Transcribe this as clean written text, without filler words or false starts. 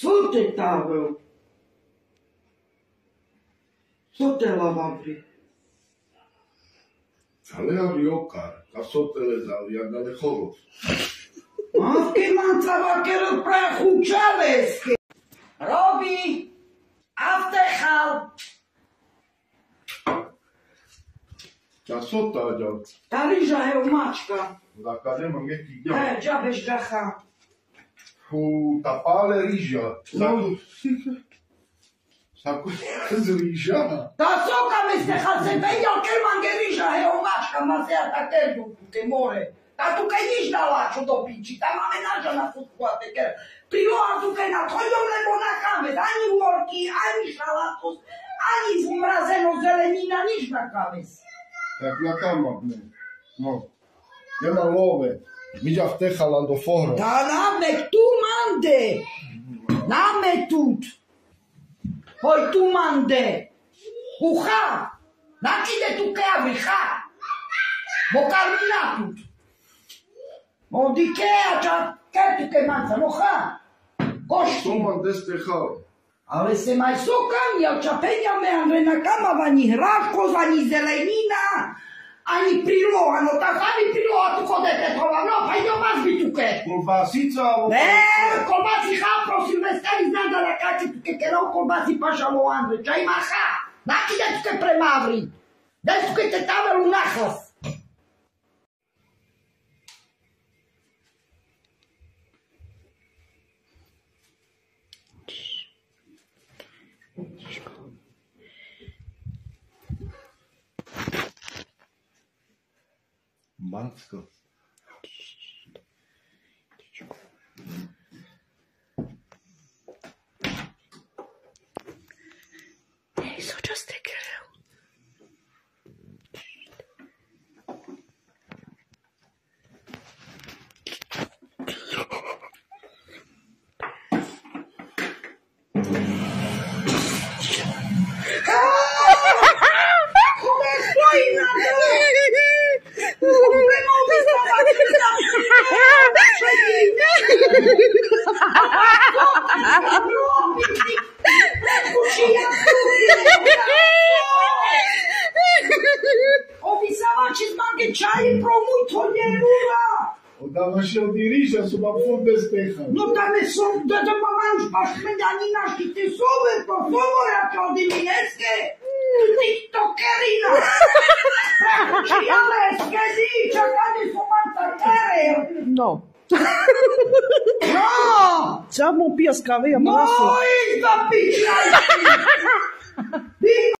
Sute tavă. Sute la vapri. Ale avrei o cara, ca sotele zau, iar dale horos. Ma che manzava che lo prejuciales. Robi, aftehal. Ca sota ageau. Tarija e o mačka. La care mă meti gheam. Dža beš gaha. Cu tapale rija. Sacu rija. Da soka me se haseveja ker mangerija e o mačka, ma se atakerdu che more. Da tu che nici da lacio do pici, da ma menaja na futcoate che primo tu che na toglio le bona came, ani worki, ani salatus, ani zmrazeno zelenina nici na kaves. Tak la cama, no. Eu na love. Mi già fteha la do foro. Da name tu mande. Name tut. Poi tu mande. Uha. Naki de tu che aviha. Bocarmina tut. Mo di che a tu che manza, no ha. Gosti. Tu mandes teha. Ale se mai sokam, ja čapenja me Andrena kama, ani hraško, ani zelenina, ani priloga, no tak ani priloga tu hodete toga, no pa idem vas bituke. Kolbasica. Ne, kolbasi ha, prosim, vestari znam da kači tuke, kerao kolbasi pašalo Andre, ča ima ha, naki da tuke premavri, da tuke te tavelu nahlas. Mansko. Ei, so just take it out. Come fai Ovisava ci smanghecciai promui toglierura. O da mă și o dirija sub am fund de steha. Nu da ne som de mamanj baš menjanina și te sove, to sovora te odiminesc. TikTokerina. Și aleske dice cade su manzartere. No. No! Siamo un piascavea, ma No, izda pičaj!